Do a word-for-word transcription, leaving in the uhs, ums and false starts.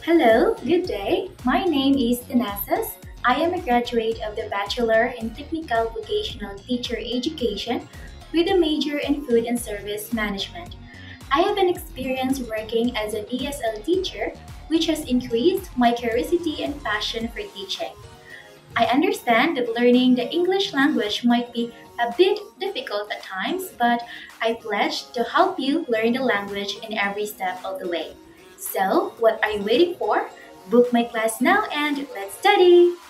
Hello, good day. My name is THANASIS. I am a graduate of the Bachelor in Technical Vocational Teacher Education with a major in Food and Service Management. I have an experience working as a D S L teacher, which has increased my curiosity and passion for teaching. I understand that learning the English language might be a bit difficult at times, but I pledge to help you learn the language in every step of the way. So, what are you waiting for? Book my class now and let's study!